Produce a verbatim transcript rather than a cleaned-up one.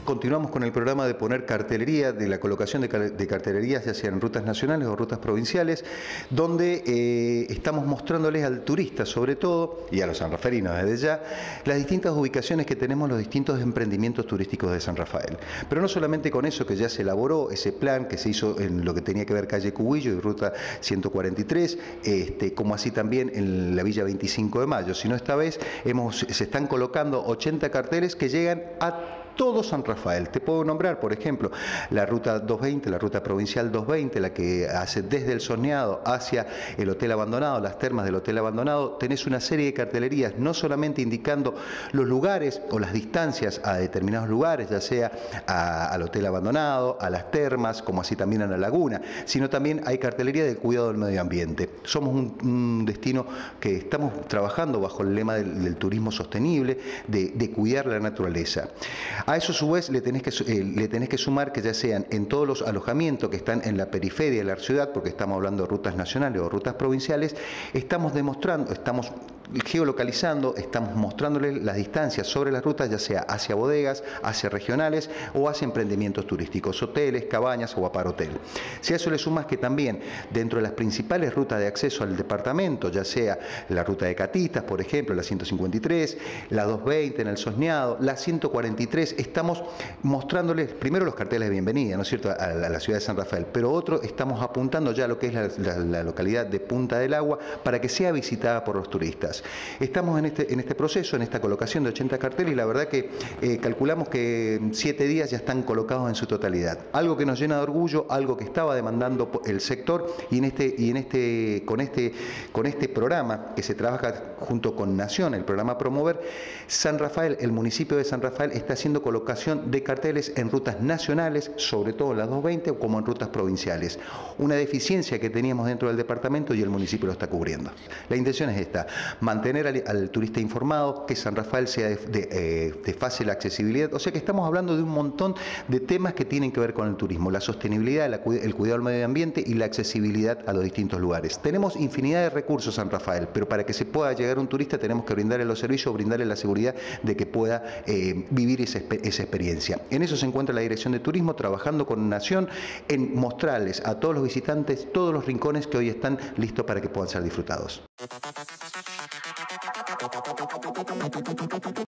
continuamos con el programa de poner cartelería, de la colocación de, de cartelerías, ya sean en rutas nacionales o rutas provinciales, donde eh, estamos mostrándoles al turista, sobre todo, y a los sanraferinos desde ya, las distintas ubicaciones que tenemos, los distintos emprendimientos turísticos de San Rafael. Pero no solamente con eso, que ya se elaboró ese plan que se hizo en lo que tenía que ver calle Cubillo y ruta ciento cuarenta y tres, este, como así también en la Villa veinticinco de Mayo, sino esta vez hemos, se están colocando ochenta carteles que llegan a todo San Rafael. Te puedo nombrar, por ejemplo, la ruta doscientos veinte, la ruta provincial doscientos veinte, la que hace desde el Soñado hacia el Hotel Abandonado, las termas del Hotel Abandonado. Tenés una serie de cartelerías, no solamente indicando los lugares o las distancias a determinados lugares, ya sea a, al Hotel Abandonado, a las termas, como así también a la laguna, sino también hay cartelería del cuidado del medio ambiente. Somos un, un destino que estamos trabajando bajo el lema del, del turismo sostenible, de, de cuidar la naturaleza. A eso a su vez le tenés, que, eh, le tenés que sumar que ya sean en todos los alojamientos que están en la periferia de la ciudad, porque estamos hablando de rutas nacionales o rutas provinciales, estamos demostrando, estamos geolocalizando, estamos mostrándoles las distancias sobre las rutas, ya sea hacia bodegas, hacia regionales o hacia emprendimientos turísticos, hoteles, cabañas o aparhotel. Si a eso le sumas que también dentro de las principales rutas de acceso al departamento, ya sea la ruta de Catitas, por ejemplo, la ciento cincuenta y tres, la doscientos veinte en el Soñado, la ciento cuarenta y tres, estamos mostrándoles primero los carteles de bienvenida, ¿no es cierto?, a la, a la ciudad de San Rafael, pero otro, estamos apuntando ya a lo que es la, la, la localidad de Punta del Agua para que sea visitada por los turistas. Estamos en este, en este proceso, en esta colocación de ochenta carteles, y la verdad que eh, calculamos que siete días ya están colocados en su totalidad. Algo que nos llena de orgullo, algo que estaba demandando el sector, y en este, y en este, con, este, con este programa que se trabaja junto con Nación, el programa Promover, San Rafael, el municipio de San Rafael está haciendo colocación de carteles en rutas nacionales, sobre todo en las doscientos veinte, como en rutas provinciales. Una deficiencia que teníamos dentro del departamento y el municipio lo está cubriendo. La intención es esta: mantener al, al turista informado, que San Rafael sea de, de, eh, de fácil accesibilidad. O sea que estamos hablando de un montón de temas que tienen que ver con el turismo: la sostenibilidad, la, el cuidado del medio ambiente y la accesibilidad a los distintos lugares. Tenemos infinidad de recursos San Rafael, pero para que se pueda llegar un turista tenemos que brindarle los servicios, brindarle la seguridad de que pueda eh, vivir esa, esa experiencia. En eso se encuentra la Dirección de Turismo, trabajando con Nación en mostrarles a todos los visitantes todos los rincones que hoy están listos para que puedan ser disfrutados.